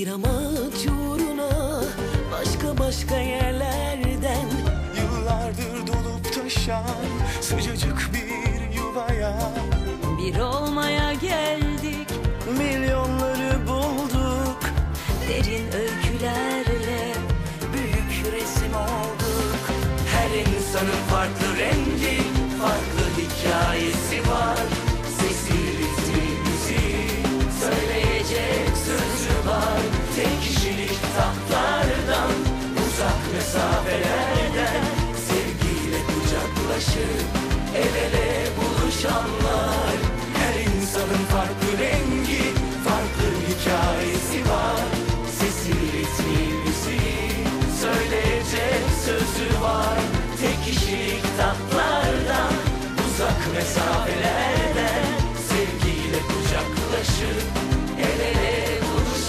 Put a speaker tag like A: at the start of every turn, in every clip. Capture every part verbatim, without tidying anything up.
A: Bir amaç uğruna başka başka yerlerden
B: yıllardır dolup taşan sıcacık bir yuvaya
A: bir olmaya geldik.
B: Milyonları bulduk,
A: Derin öykülerle büyük resim olduk.
C: Her insanın farklı rengi, farklı hikayesi var. Sesi, ritmi, müziği, söyleyecek sözü var. Tek kişilik tahtlardan, uzak mesafelerden sevgiyle kucaklaşıp el ele buluşanlar. Her insanın farklı rengi, farklı hikayesi var. Sesi, ritmi, müziği, söyleyecek sözü var. Tek kişilik tatlardan, uzak mesafelerden sevgiyle kucaklaşıp el ele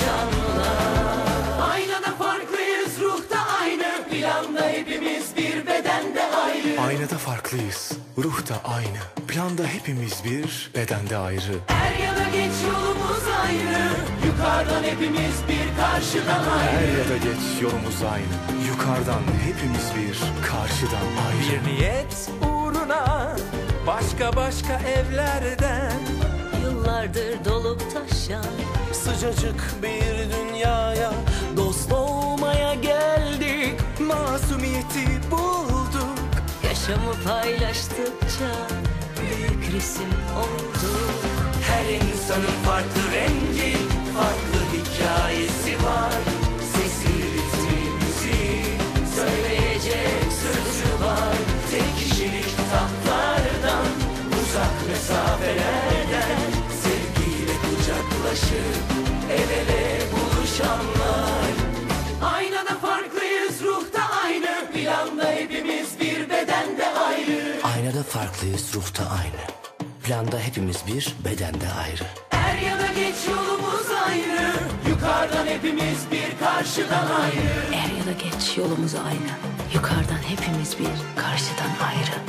C: buluşanlar. Aynada farklıyız, ruhta aynı, planda hepimiz bir, bedende ayrı.
B: aynada farklıyız, ruhta aynı, planda hepimiz bir, bedende ayrı.
C: Er ya da geç yolumuz ayrı, yukarıdan hepimiz bir, karşıdan
B: Er
C: ayrı.
B: ya da geç yolumuz aynı, yukarıdan hepimiz bir, karşıdan ayrı.
D: Bir niyet uğruna başka başka evlerden
A: Yıllardır dolup taşan
B: Sıcacık bir dünyaya dost olmaya geldik, masumiyeti bulduk.
A: yaşamı paylaştıkça büyük resim olduk.
C: Her insanın farklı rengi, farklı hikayesi var. Sesi, ritmi, müziği, söyleyecek sözü var. Tek kişilik tahtlardan, uzak mesafelerden sevgiyle kucaklaşıp el ele buluşanlar. Aynada farklıyız, ruhta aynı, planda hepimiz bir, bedende ayrı.
E: Aynada farklıyız, ruhta aynı. Planda hepimiz bir, bedende ayrı.
C: Er ya da geç yolumuz ayrı, yukarıdan hepimiz bir, karşıdan ayrı.
A: Er ya da geç yolumuz aynı. Yukarıdan hepimiz bir, karşıdan ayrı.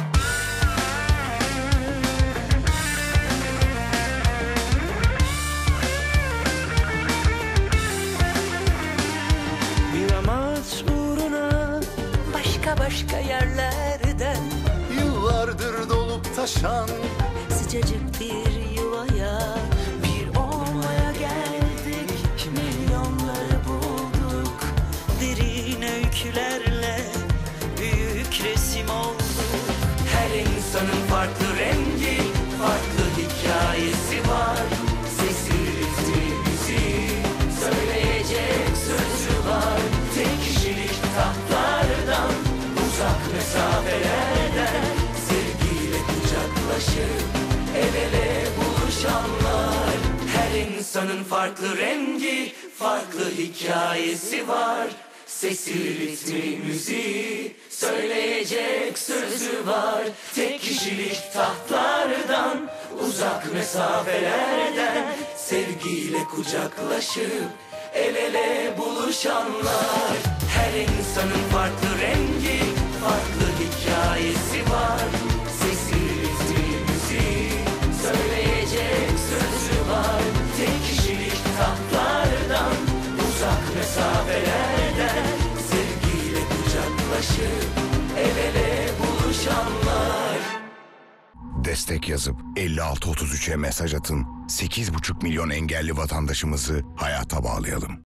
B: Bir amaç uğruna
A: Başka başka yerlerden
B: yıllardır dolup taşan
A: sıcacık bir yuvaya bir olmaya geldik. Milyonları bulduk. Derin öykülerle büyük resim olduk.
C: Her insanın farklı rengi, farklı hikayesi var. Sesi, ritmi, müziği, söyleyecek sözü var. Tek kişilik tahtlardan, uzak mesafelerden sevgiyle kucaklaşıp el ele buluşanlar. Her insanın farklı rengi, farklı hikayesi var. Sesi, ritmi, müziği, söyleyecek sözü var. Tek kişilik tahtlardan, uzak mesafelerden sevgiyle kucaklaşıp el ele buluşanlar. Her insanın farklı rengi, farklı hikayesi var. Sesi, ritmi, müziği, söyleyecek sözü var. Tek kişilik tahtlardan, uzak mesafelerden sevgiyle kucaklaşıp el ele buluşanlar.
F: Destek yazıp elli altı otuz üçe mesaj atın. sekiz buçuk milyon engelli vatandaşımızı hayata bağlayalım.